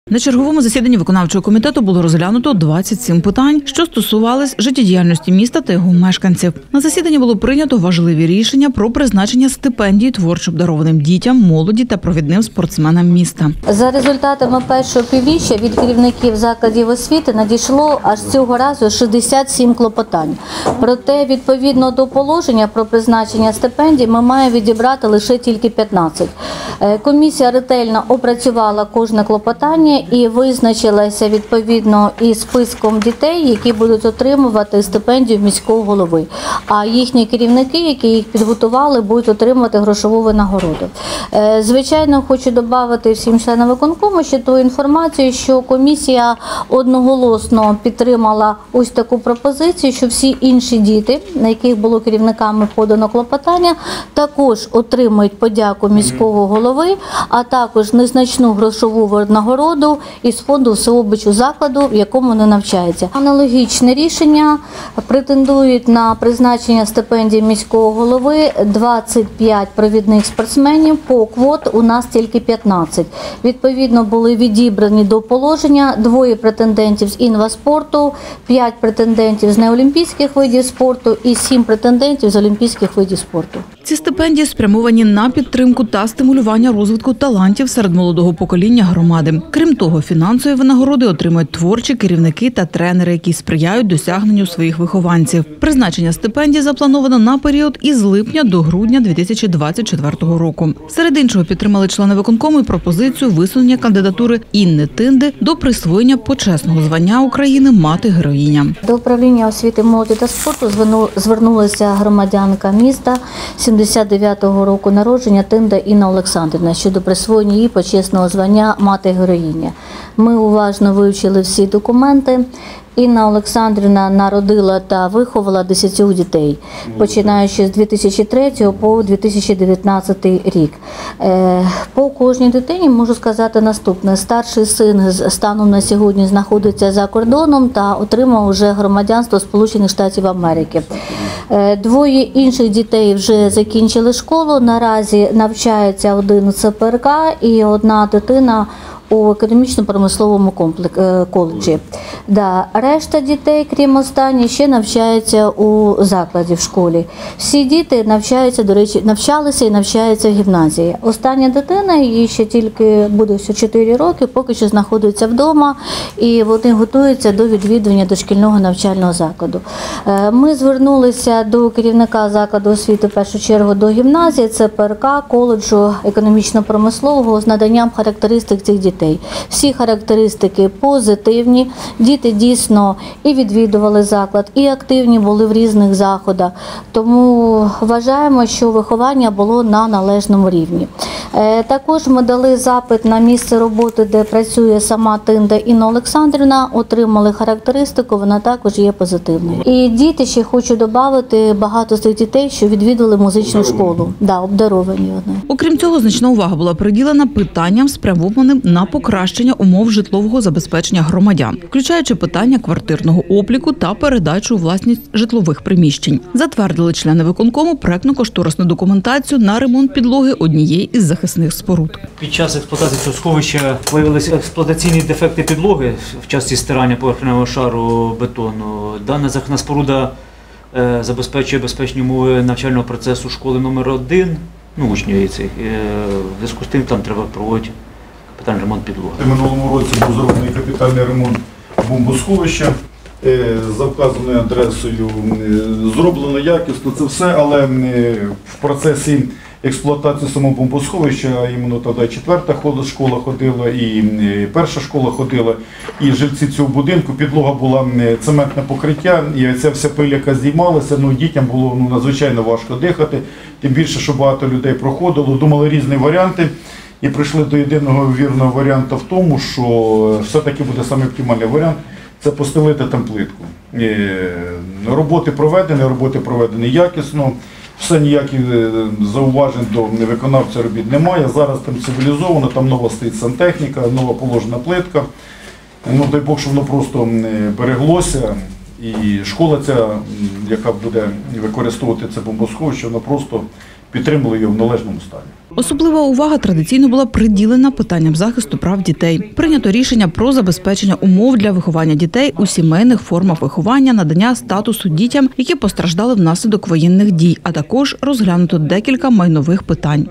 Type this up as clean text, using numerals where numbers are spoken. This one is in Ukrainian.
На черговому засіданні виконавчого комітету було розглянуто 27 питань, що стосувались життєдіяльності міста та його мешканців. На засіданні було прийнято важливі рішення про призначення стипендій творчо обдарованим дітям, молоді та провідним спортсменам міста. За результатами першого півріччя від керівників закладів освіти надійшло аж цього разу 67 клопотань. Проте, відповідно до положення про призначення стипендій, ми маємо відібрати лише тільки 15. Комісія ретельно опрацювала кожне клопотання і визначилася відповідно із списком дітей, які будуть отримувати стипендію міського голови. А їхні керівники, які їх підготували, будуть отримувати грошову винагороду. Звичайно, хочу додати всім членам виконкому ще ту інформацію, що комісія одноголосно підтримала ось таку пропозицію, що всі інші діти, на яких було керівниками подано клопотання, також отримають подяку міського голови, а також незначну грошову винагороду із фонду всеобічу закладу, в якому вони навчаються. Аналогічне рішення претендують на призначення стипендії міського голови 25 провідних спортсменів, по квот у нас тільки 15. Відповідно, були відібрані до положення 2 претендентів з інваспорту, 5 претендентів з неолімпійських видів спорту і 7 претендентів з олімпійських видів спорту. Ці стипендії спрямовані на підтримку та стимулювання розвитку талантів серед молодого покоління громади. Крім того, фінансові винагороди отримують творчі керівники та тренери, які сприяють досягненню своїх вихованців. Призначення стипендій заплановано на період із липня до грудня 2024 року. Серед іншого підтримали члени виконкому і пропозицію висунення кандидатури Інни Тинди до присвоєння почесного звання України «Мати-героїня». До управління освіти, молоді та спорту звернулася громадянка міста 79-го року народження Тинда Інна Олександрівна щодо присвоєння їй почесного звання «Мати-героїня». Ми уважно вивчили всі документи. Інна Олександрівна народила та виховала 10 дітей, починаючи з 2003 по 2019 рік. По кожній дитині можу сказати наступне. Старший син станом на сьогодні знаходиться за кордоном та отримав вже громадянство Сполучених Штатів Америки. 2 інших дітей вже закінчили школу, наразі навчається 1 у ЦПРК і 1 дитина у економічно-промисловому коледжі. Решта дітей, крім останніх, ще навчаються у закладі в школі. Всі діти навчаються, до речі, навчалися і навчаються в гімназії. Остання дитина, їй ще тільки буде 4 роки, поки що знаходиться вдома, і вони готуються до відвідування дошкільного навчального закладу. Ми звернулися до керівника закладу освіти, в першу чергу, до гімназії, ЦПРК, коледжу економічно-промислового з наданням характеристик цих дітей. Всі характеристики позитивні, діти дійсно і відвідували заклад, і активні були в різних заходах, тому вважаємо, що виховання було на належному рівні. Також ми дали запит на місце роботи, де працює сама Тинда Інна Олександрівна, отримали характеристику, вона також є позитивною. І діти, ще хочу додати, багато з тих дітей, що відвідували музичну школу. Обдаровані вони. Окрім цього, значна увага була приділена питанням, спрямованим на покращення умов житлового забезпечення громадян, включаючи питання квартирного обліку та передачу у власність житлових приміщень. Затвердили члени виконкому проектно-кошторисну документацію на ремонт підлоги однієї із захисних споруд. Під час експлуатації цього сховища виявилися експлуатаційні дефекти підлоги в часті стирання поверхневого шару бетону. Дана захисна споруда забезпечує безпечні умови навчального процесу школи номер 1, учнів цих. В зв'язку з тим там треба проводити капітальний ремонт підлоги. В минулому році був зроблений капітальний ремонт бомбосховища за вказаною адресою. Зроблено якісно це все, але в процесі експлуатації самого бомбосховища іменно тоді 4-та школа ходила і 1-ша школа ходила, і жильці цього будинку, підлога була цементне покриття, і ця вся пиль, яка здіймалася, дітям було надзвичайно важко дихати, тим більше, що багато людей проходило, думали різні варіанти. І прийшли до єдиного вірного варіанту в тому, що все-таки буде саме оптимальний варіант – це постелити там плитку. Роботи проведені якісно, все ніяких зауважень до виконавця робіт немає. Зараз там цивілізовано, там нова стоїть сантехніка, нова положена плитка. Дай Бог, що воно просто береглося. І школа ця, яка буде використовувати це бомбосховище, вона просто підтримали його в належному стані. Особлива увага традиційно була приділена питанням захисту прав дітей. Прийнято рішення про забезпечення умов для виховання дітей у сімейних формах виховання, надання статусу дітям, які постраждали внаслідок воєнних дій, а також розглянуто декілька майнових питань.